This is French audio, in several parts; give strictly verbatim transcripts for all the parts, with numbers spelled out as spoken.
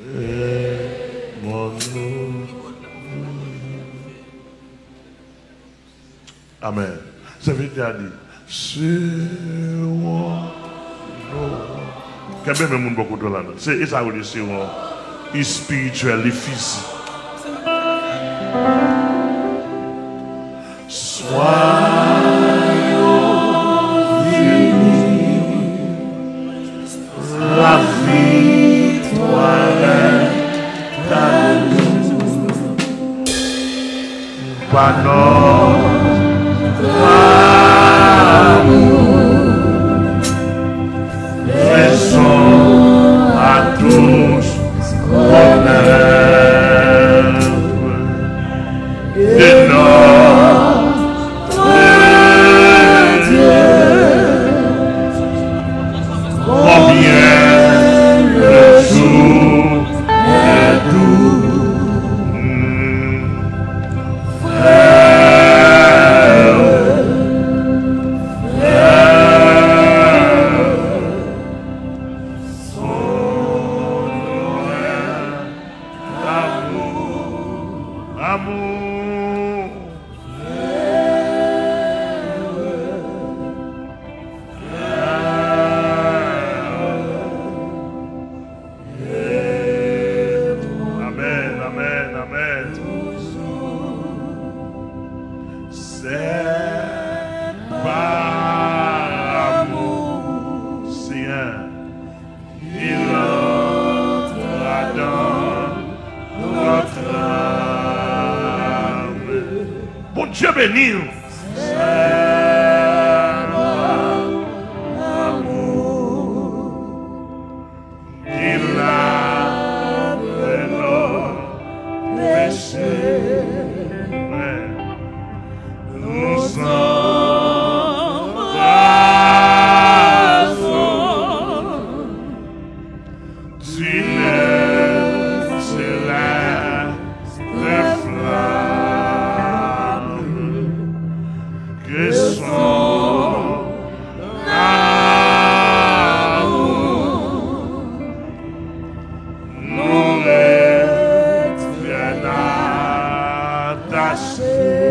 Amen. Ça veut dire, c'est moi. Quand même, mon beaucoup de là. C'est ça veut dire, c'est moi. Il spirituel, il physique. Soyons unis, la victoire est à nous. Par notre amour, faisons à tous connaître de notre Dieu, combien le jour est doux. Dieu béni. Il a péché. Nous embrassons. Tu n'es céleste flamme que son amour nous retienne attachés.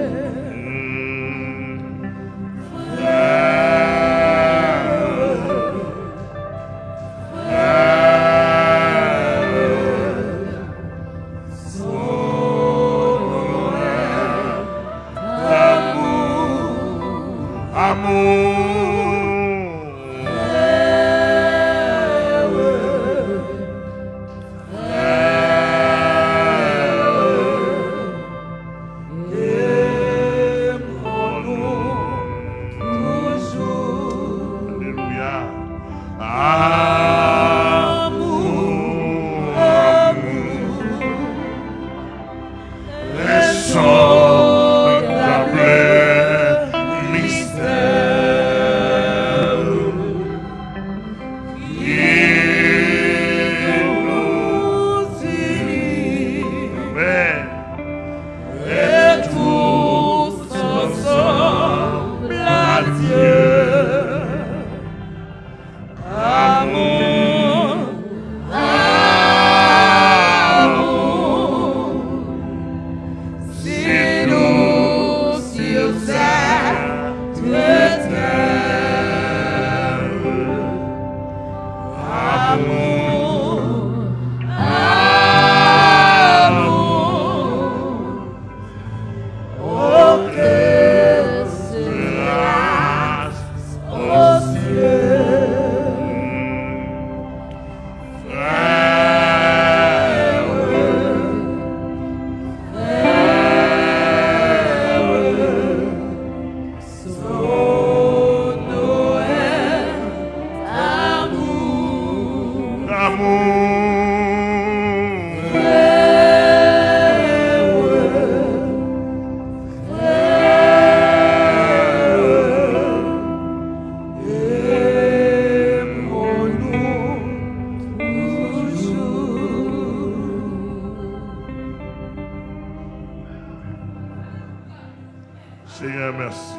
Seigneur, merci.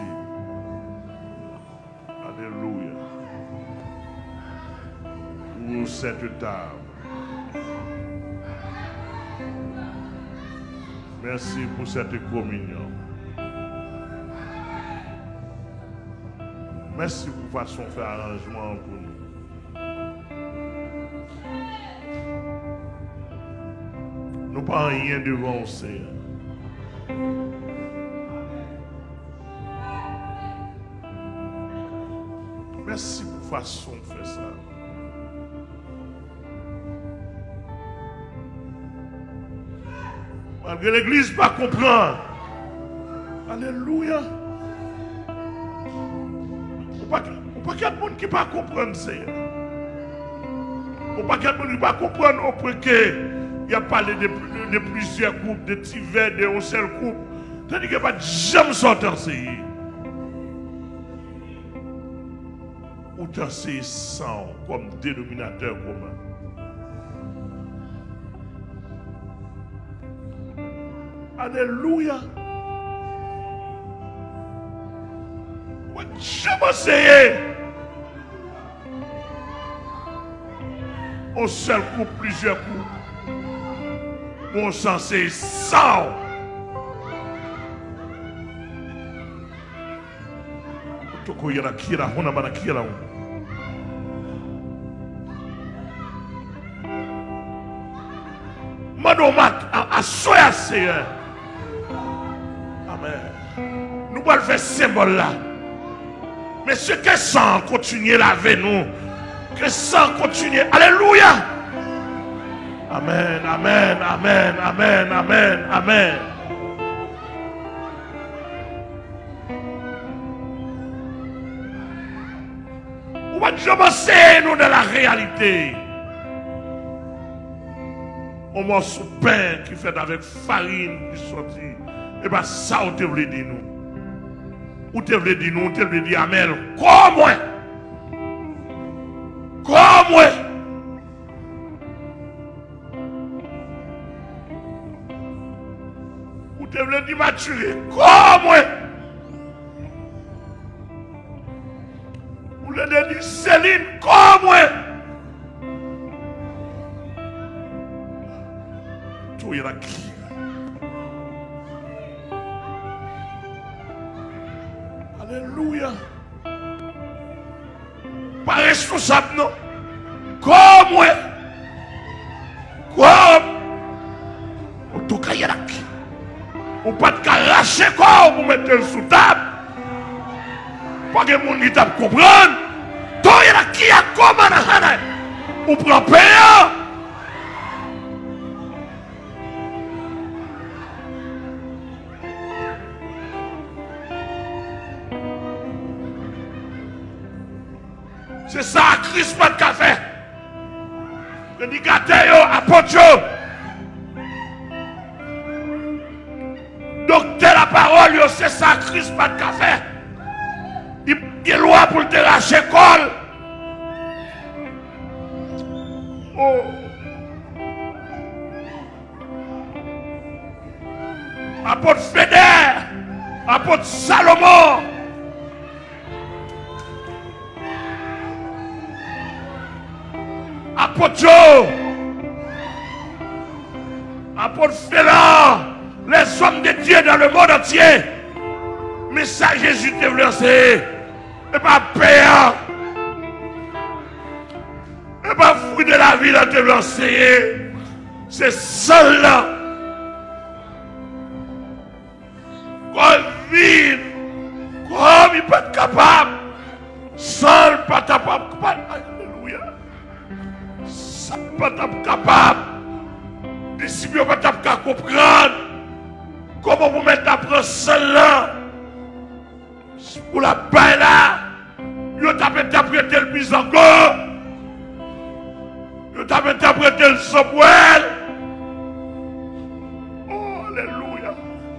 Alléluia. Pour cette table Merci pour cette communion. Merci pour la façon de faire arrangement pour nous. Nous ne pas rien devant le Seigneur. Merci pour la façon de faire ça. Malgré l'église pas comprendre. Alléluia. Ou pas qu'il y a des gens qui ne pas comprendre ça. Ou pas qu'il y a des gens qui ne pas comprendre au point que il y a parlé de, de, de plusieurs groupes, de divers, de un seul groupe. Tandis qu'il n'y a pas de jamais sortir ça. Ou t'as ces sang comme dénominateur commun. Alléluia. Je m'essaye. Un seul coup, plusieurs coups. Mon sang, c'est sang. Toko yara kira, hona mana kira. Madomat, à soya Seigneur. Amen. Nous allons faire ce symbole là. Mais ce que sang continue avec nous. Que sang continue. Alléluia. Amen, amen, amen, amen, amen, amen. On va commencer nous dans la réalité. On morceau de pain qui fait avec farine qui sortit. Et bien ça, on te voulait dire nous. Ou te voulait dire nous, ou te voulait dire Amel. Comme moi. Comme moi. Ou te voulait dire Maturé. Comme moi. Ou te voulait dire Céline. Comme moi. Tout est qui. Alléluia. Pas responsable, non. Comme moi. Comme. En tout cas, il y a qui. On ne peut pas arracher corps pour mettre le sous table. Pas que mon qui t'a comprendre. Tout il y a qui a comme un on prend payant. C'est ça, Christ pas de café. Le nigateur à Pocho. Docteur la parole, c'est ça, Christ pas de café. Il y a loi pour te lâcher col. Oh. Apôtre Fédère, apôtre Salomon. Apôtre Joe, apôtre Félan, les hommes de Dieu dans le monde entier. Mais ça, Jésus te lancé. Et pas payant. Et pas fruit de la vie, là, te lancé. C'est seul là. Comme vide. Comme il peut être capable. Seul, pas capable. Alléluia. Ça pas capable. Disciples pas capable de comprendre. Comment vous mettez à prendre seul-là. Pour la paix là. Vous avez interprété le bisango. Vous avez interprété le Samuel. Oh, alléluia.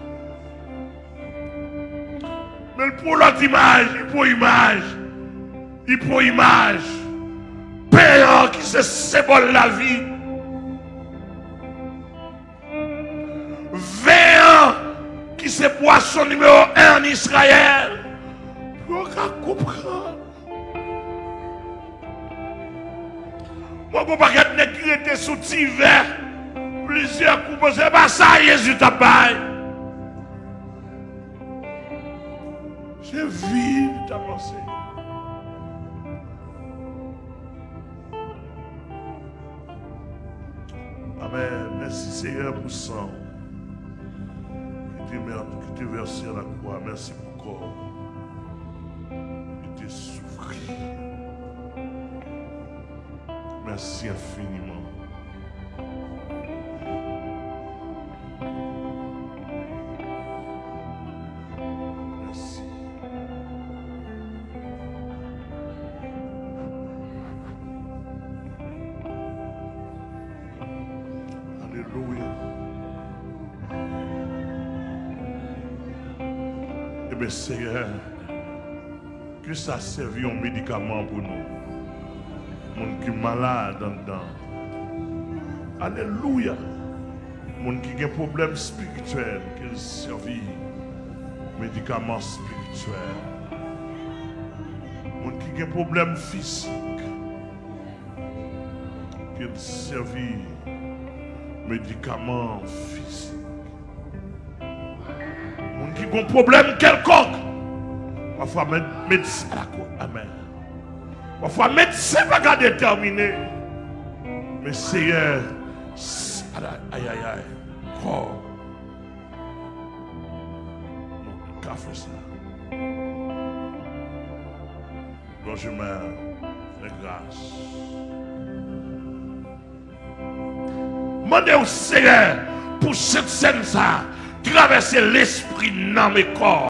Mais pour l'autre image, il faut image. Il faut image. Père qui se symbole la vie. Véant qui se poisson numéro un en Israël. Pour comprendre. Moi, je ne peux pas être sous hiver. Plusieurs coups, c'est pas ça, Jésus t'a baillé. Je vis ta pensée. Amen. Merci Seigneur pour sang. Qui t'est versé à la croix. Merci pour corps. Qui t'est souffri. Merci infiniment. Merci. Alléluia. Eh bien, Seigneur, que ça serve un médicament pour nous. Moun qui est malade en dedans. Alléluia. Moun qui a un problème spirituel, qu'il servi médicament spirituel. Moun qui a un problème physique, qu'il servi médicament physique. Moun qui a un problème quelconque, parfois médecin à la côte. Amen. Parfois, médecin va pas déterminer. Mais Seigneur, aïe aïe aïe, oh, qu'a fait ça? Bon, je mets les grâces. Demandez au Seigneur pour cette scène ça, traverser l'esprit dans mes corps.